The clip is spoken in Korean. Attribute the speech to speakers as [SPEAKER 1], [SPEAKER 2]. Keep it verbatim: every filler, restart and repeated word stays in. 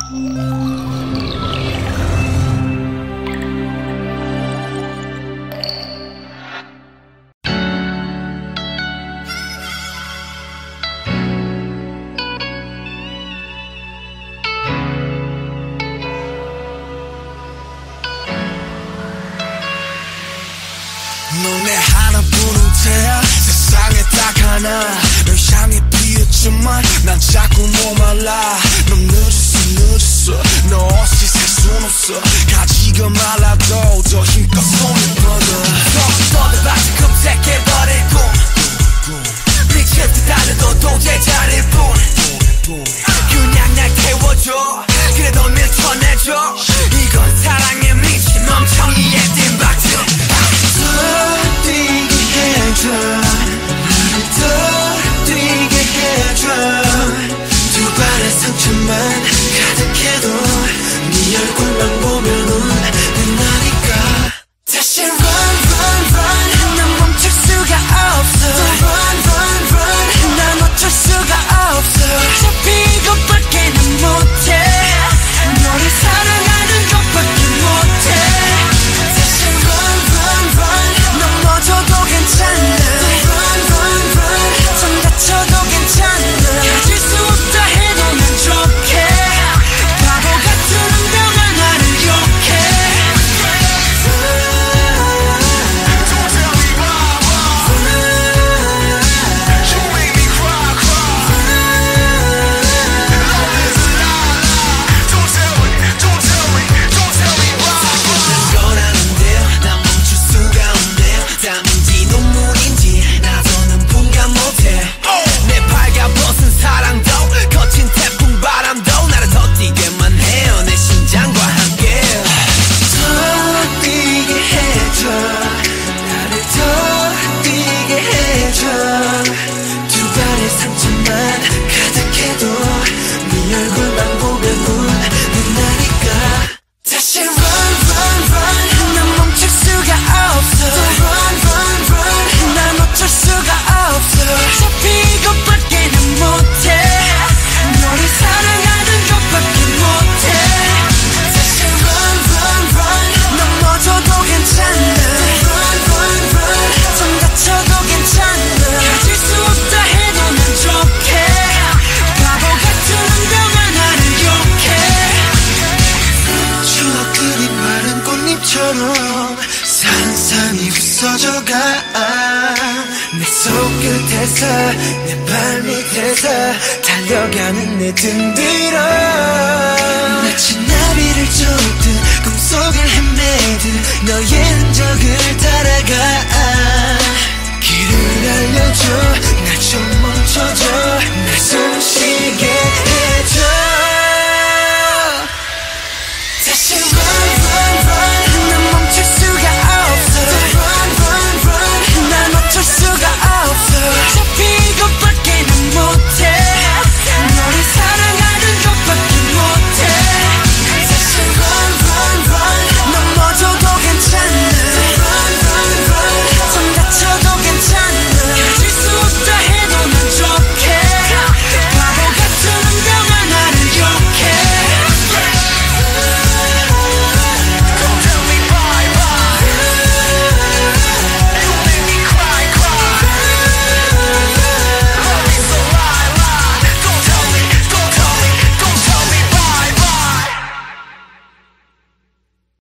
[SPEAKER 1] 너네 하나뿐인 태야 세상에 딱 하나 널 향해 피었지만 난 자꾸 목말라 넌 늦었어 늦었어 너 없이 살 순 없어 가지가 말라도 더 힘껏 손을 뻗어 뻗어봤자 검색해버리고 미칠 듯 달려도 도저히 잘일 뿐 그냥 날 태워줘 그래도 밀쳐내줘 이건 사랑에 미친 멍청이의 띵박질 더 뛰게 해줘 나를 더 뛰게 해줘 두 발의 상처만 가득해도 네 얼굴만 보면은 빛나니까 다시 run run run 난 멈출 수가 없어 또 run run run 난 어쩔 수가 없어 어차피 이것밖에 난 못해 너를 사랑하는 것밖에 못해 다시 run run run 넘어져도 괜찮아 run run run 좀 다쳐도 괜찮아 가질 수 없다 해도 난 좋게 바보 같은 운명아 나를 욕해 Don't tell me why, why You make me cry, cry Love is a lie, lie Don't tell me, don't tell me, don't tell me why 사귀는 거라는데요 난 멈출 수가 없네요 땀인지 눈물인지 나서는 분간 못해 내 발가벗은 사랑도 거친 태풍 바람도 나를 더 뛰게만 해요 내 심장과 함께 더 뛰게 해줘 나를 더 뛰게 해줘 두 발의 상처만 가득해도 네 얼굴만 보면 빛나니까 다시 run run run 난 멈출 수가 없어 또 run run run 난 어쩔 수가 없어 어차피 이것밖에 난 못해 너를 사랑하는 것밖에 못해 다시 run run run 넘어져도 괜찮아 run run run 좀 다쳐도 괜찮아 가질 수 없다 해도 난 좋게 바보 같은 운명아 나를 욕해 추억들이 마른 꽃잎처럼 산산이 부서져가 내 손끝에서 내 발밑에서 달려가는 내 등 뒤로 마치 나비를 쫓듯 꿈속을 헤매듯 너의